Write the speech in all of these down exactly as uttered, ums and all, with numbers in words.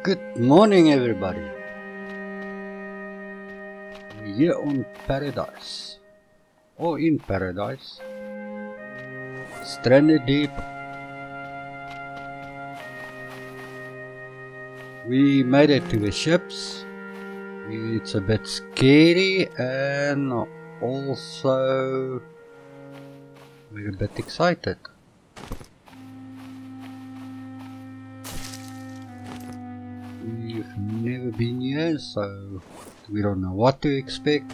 Good morning, everybody. We're here on Paradise, or in Paradise, stranded deep. We made it to the ships. It's a bit scary and also we're a bit excited. We've never been here, so we don't know what to expect.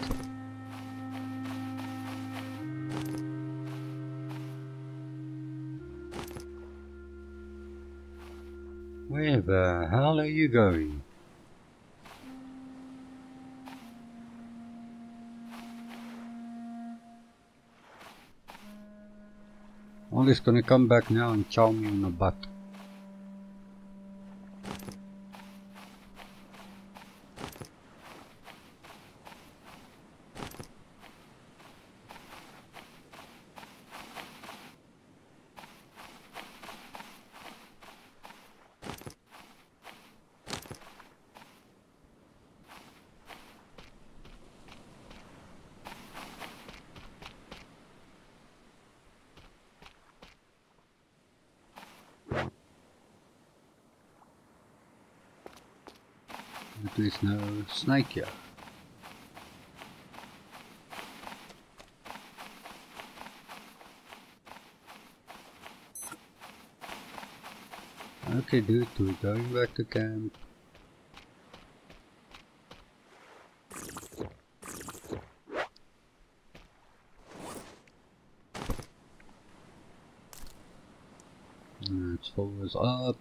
Where the hell are you going? Ollie's gonna come back now and chow me on the butt. But there's no snake here. Okay dude, we're going back to camp. Let's follow us up.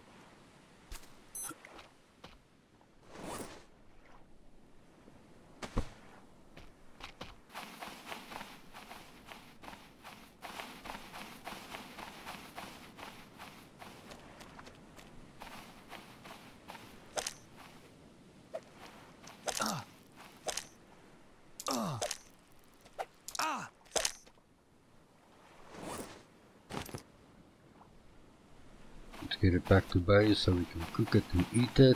Let's get it back to base so we can cook it and eat it.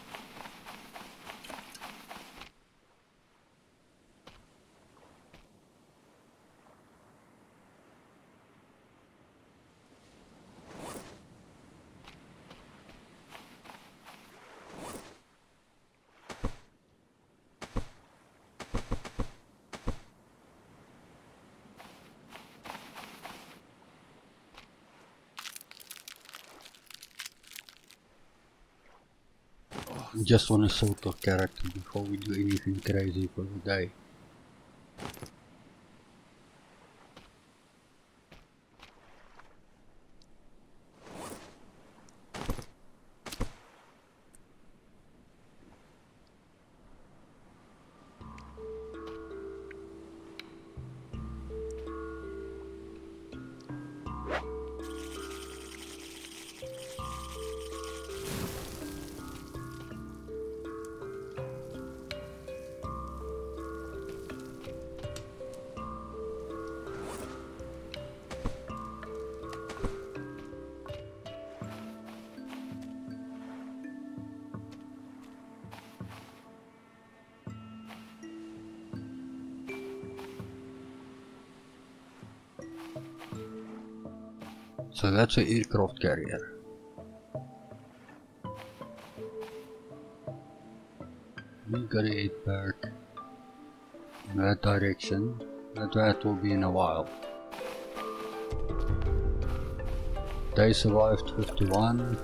We just want to sort our character before we do anything crazy for the day. So that's an aircraft carrier. We gotta head back in that direction. That will be in a while. They survived fifty-one.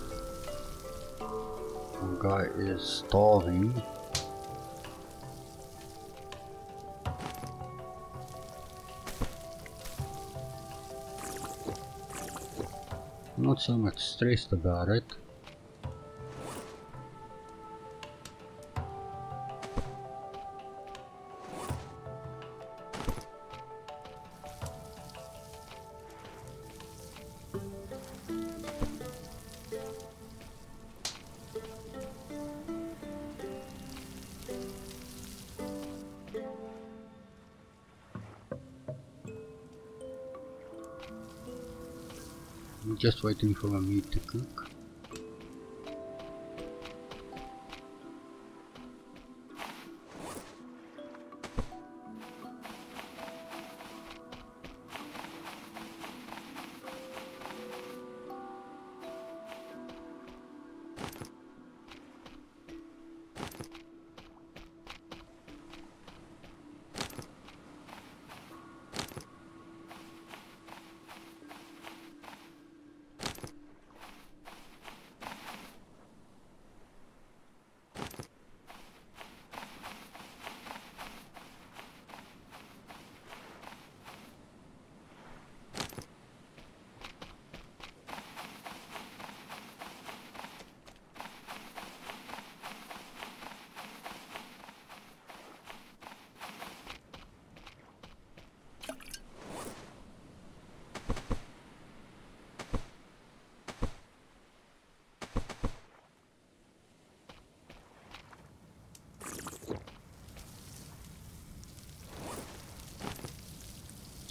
One guy is starving. Not so much stressed about it. I'm just waiting for my meat to cook.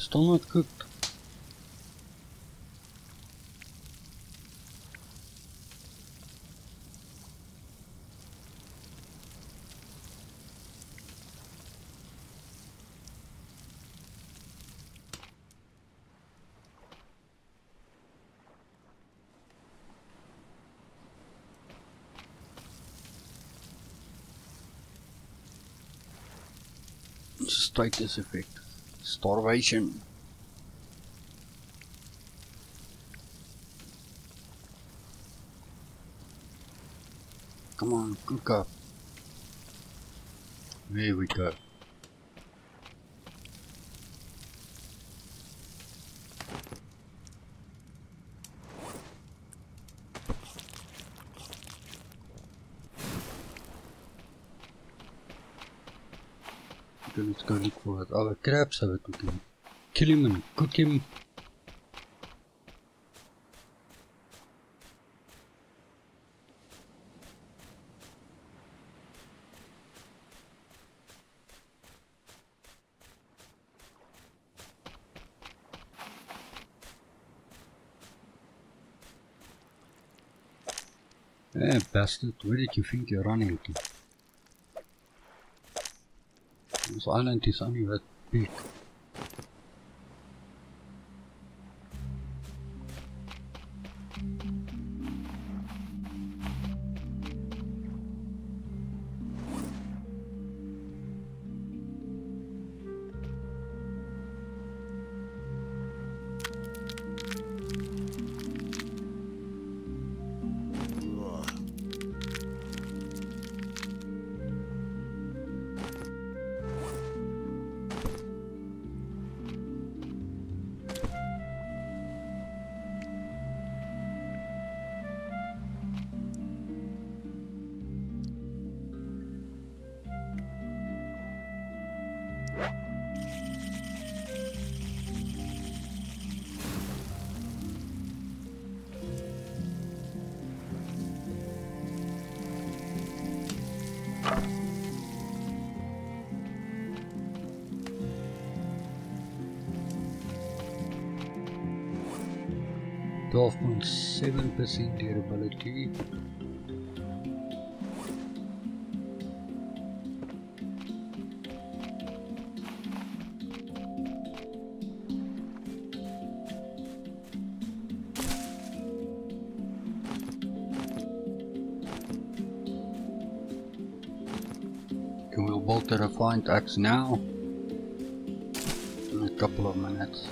Still not cooked. Status effect. Starvation. Come on, cook up. There we go. Okay, let's go look for it. Our crabs have it cooking. Kill him and cook him. Eh, bastard, where did you think you're running to? This island is only that big. twelve point seven percent durability. Can we build the refined axe now? In a couple of minutes.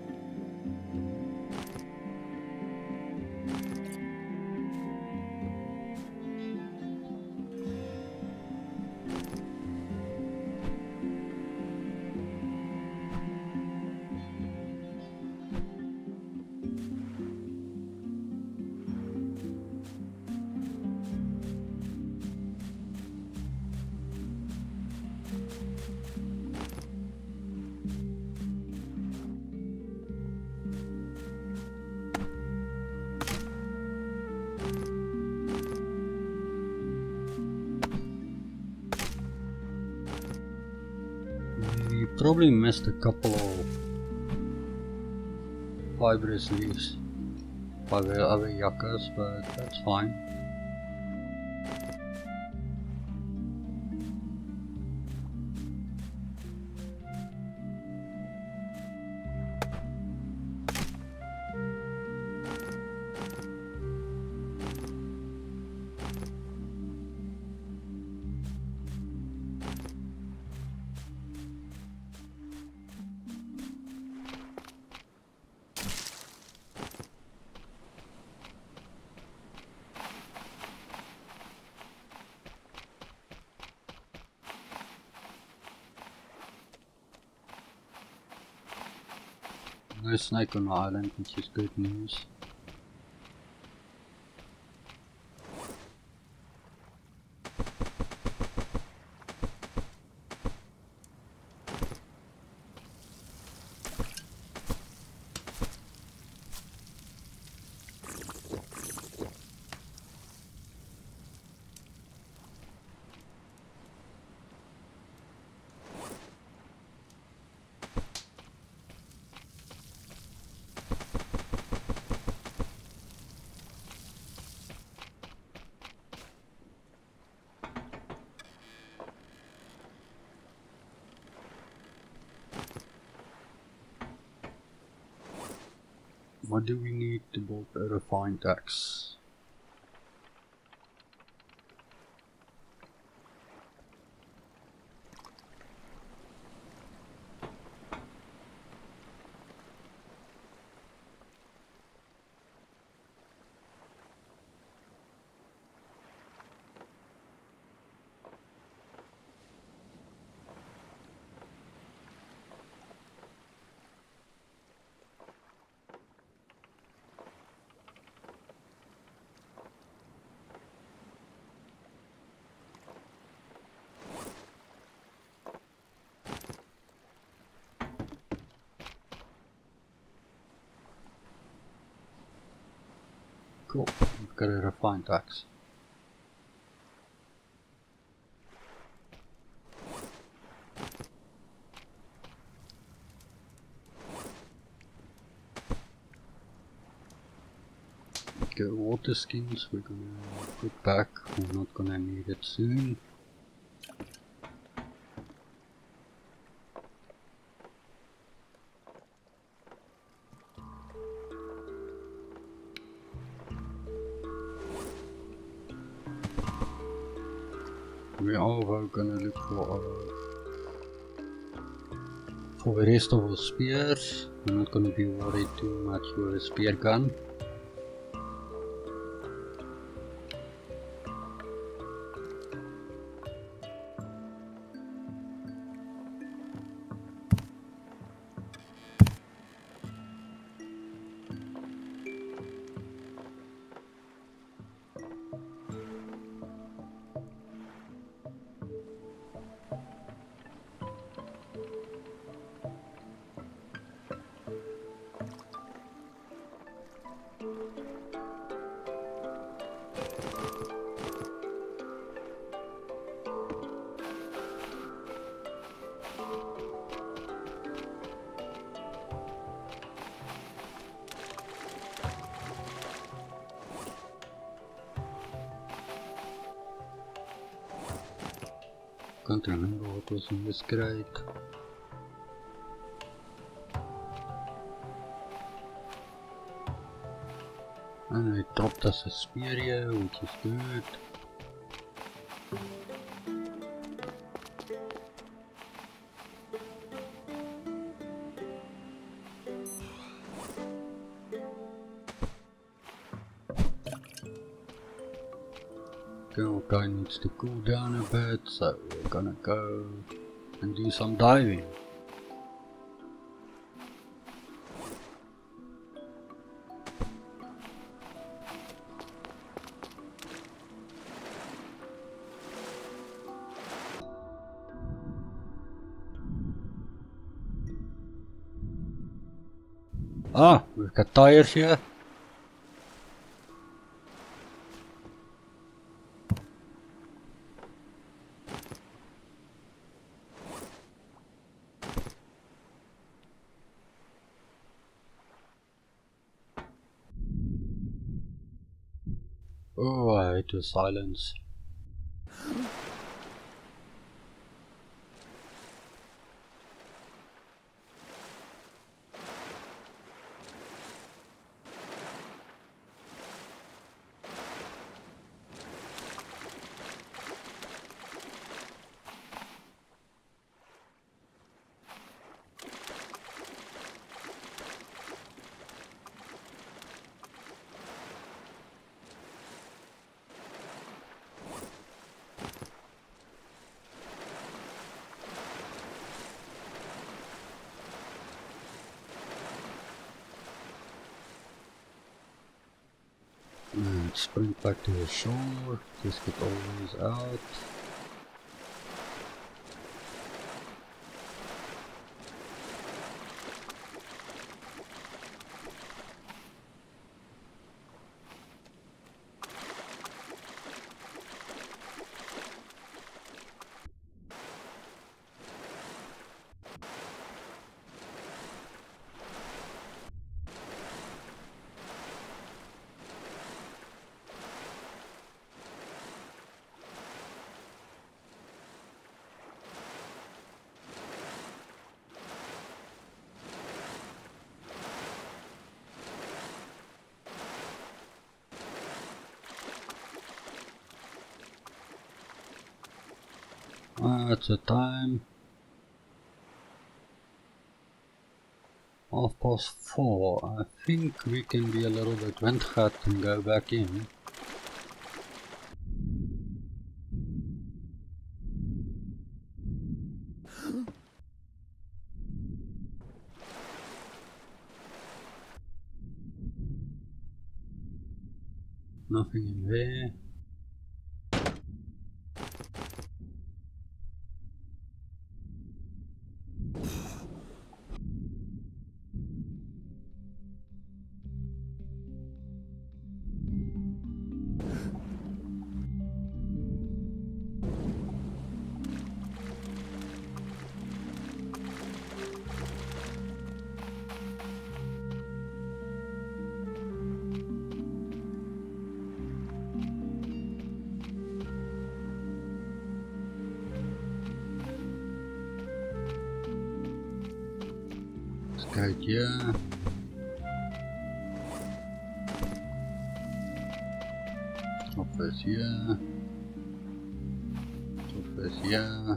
We probably missed a couple of fibrous leaves by the other yuccas, but that's fine. No snake on the island, which is good news. What do we need to build a refined axe? Cool, we've got a refined axe. Okay, water skins we're gonna put back, we're not gonna need it soon. We are also gonna look for uh, for the rest of our spears. I'm not gonna be worried too much with a spear gun. Can't remember what was in this crate. And it dropped us a spear here, which is good. Okay, our guy needs to cool down a bit, so we're gonna go and do some diving. Ah, we've got tires here. Oh, I hate the silence. And sprint back to the shore, just get all these out. Uh, it's a time. Half past four. I think we can be a little bit windgat and go back in. Nothing in there. Kijk, ja. Office, ja. Office, ja.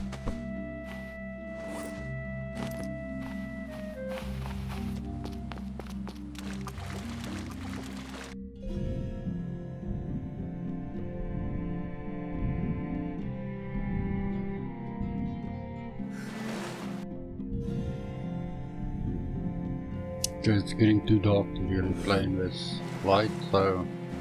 It's getting too dark to really play in this light, so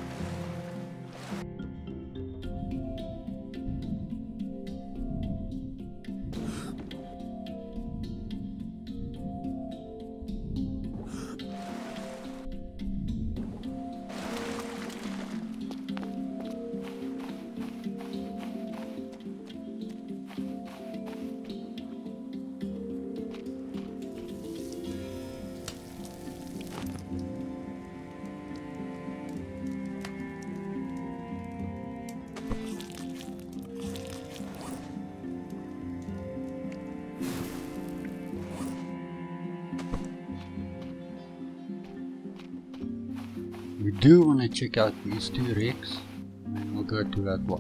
we do want to check out these two rigs, and then we'll go to that one.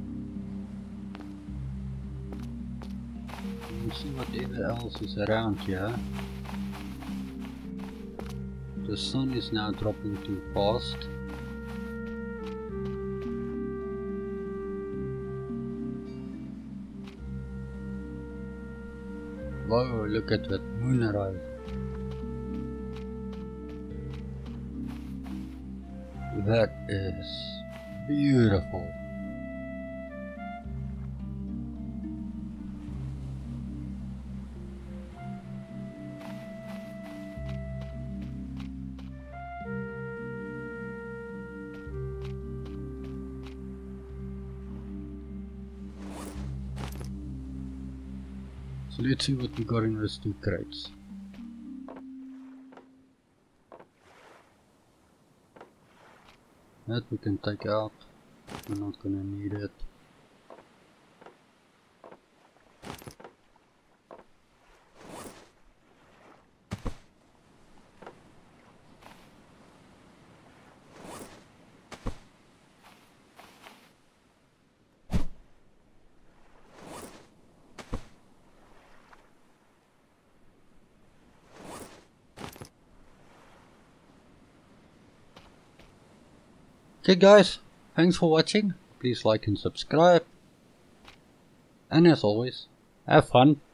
We'll see whatever else is around here. The sun is now dropping too fast. Whoa, look at that moonrise. That is beautiful. So let's see what we got in those two crates. That we can take out, we're not gonna need it. Okay guys, thanks for watching, please like and subscribe, and as always, have fun.